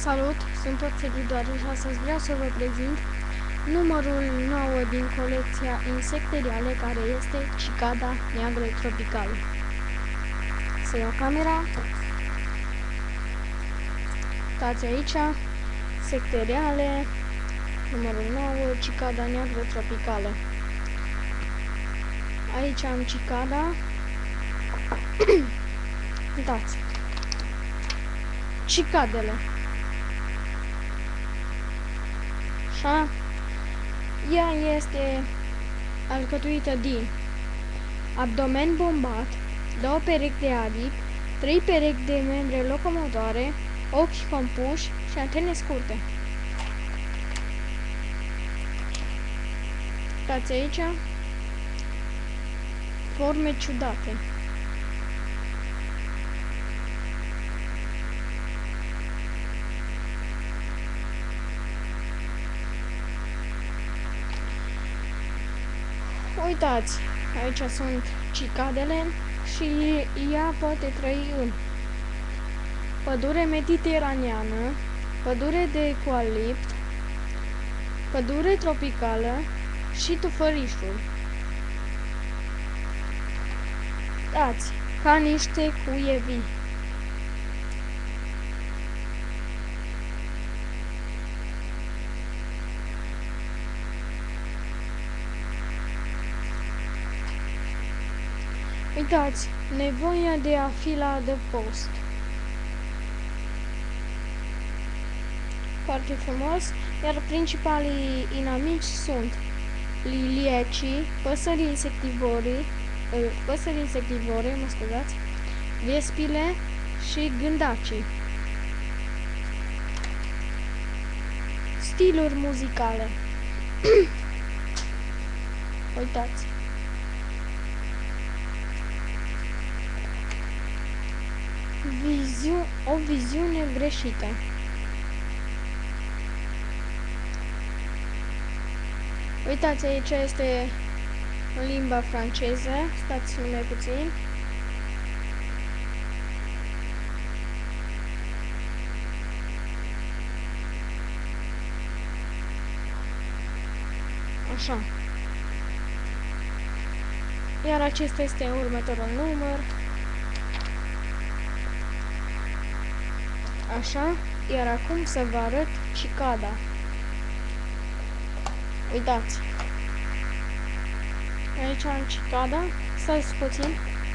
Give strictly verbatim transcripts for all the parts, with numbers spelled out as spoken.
Salut, sunt tot seguitoare și astăzi vreau să vă prezint numărul nouă din colecția insecteriale, care este cicada neagră tropicală. Să iau camera. Uitați aici, insecteriale, numărul nouă, cicada neagră tropicală. Aici am cicada. Uitați, cicadele. Așa, ea este alcătuită din abdomen bombat, două perechi de aripi, trei perechi de membre locomotoare, ochi compuși și antene scurte. Uitați aici, forme ciudate. Uitați, aici sunt cicadele și ea poate trăi în pădure mediteraneană, pădure de eucalipt, pădure tropicală și tufărișuri. Uitați, ca niște cuie vii. Uitați, nevoia de a fi la adăpost. Foarte frumos, iar principalii inamici sunt liliecii, păsări insectivore, păsări insectivore, mă scuzați, vespile și gândacii. Stiluri muzicale. Uitați. Viziu o viziune greșită. Uitați, aici este în limba franceză. Stați numai puțin. Așa. Iar acesta este următorul număr. Așa, iar acum să vă arăt cicada. Uitați. Aici am cicada. Stați puțin.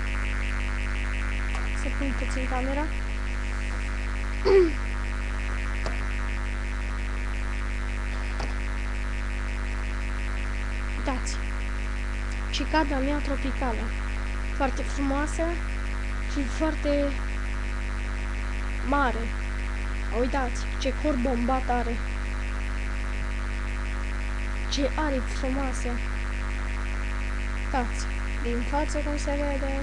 Să pun puțin camera. Uitați. Cicada mea tropicală. Foarte frumoasă și foarte mare. Uitați ce corp bombat are. Ce aripi frumoase. Uitați, din față cum se vede.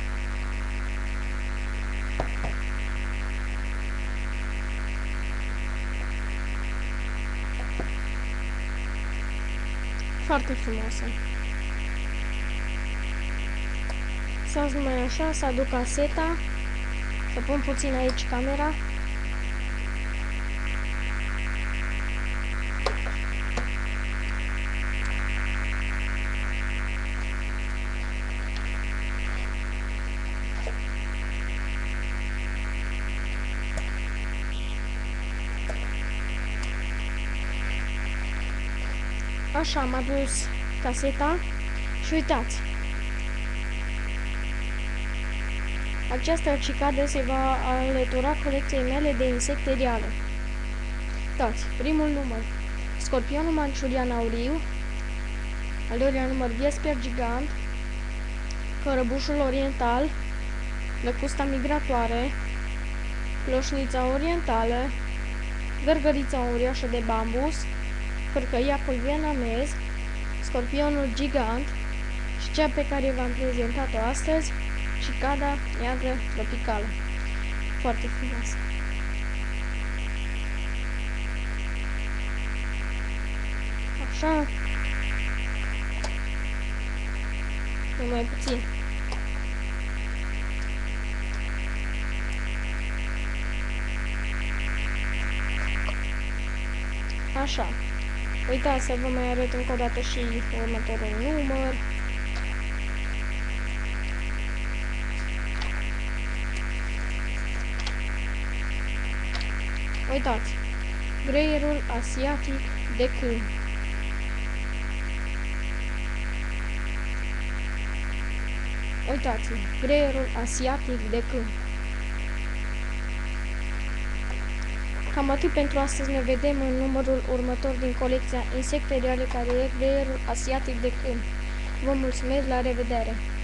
Foarte frumoasă. Să numai așa, să aduc caseta. Să pun puțin aici camera. Așa, am adus caseta și uitați. Această cicadă se va alătura colecției mele de insecteriale. Uitați, primul număr, scorpionul manciurian auriu, al doilea număr, viesper gigant, cărăbușul oriental, lăcusta migratoare, cloșnița orientală, gărgărița uriașă de bambus, cărcăiacul vietnamez, scorpionul gigant și cea pe care v-am prezentat-o astăzi, cicada neagră tropicală. Foarte frumoasă. Așa. Numai puțin. Așa. Uitați să vă mai arăt încă o dată și următorul număr. Uitați. Greierul asiatic de câini. Uitați, greierul asiatic de câini. Cam atât pentru astăzi, ne vedem în numărul următor din colecția Insecte Reale, care e greierul asiatic de câini. Vă mulțumesc, la revedere!